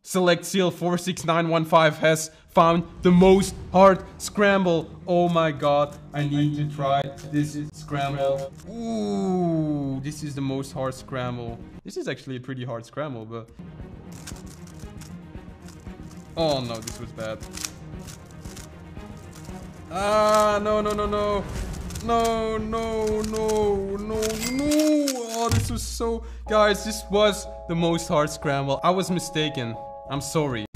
Select seal 46915 has found the most hard scramble. Oh my god, I need to try this scramble. Ooh, this is the most hard scramble. This is actually a pretty hard scramble, but... Oh no, this was bad. Ah, no. No. Oh, this was so... Guys, this was the most hard scramble. I was mistaken. I'm sorry.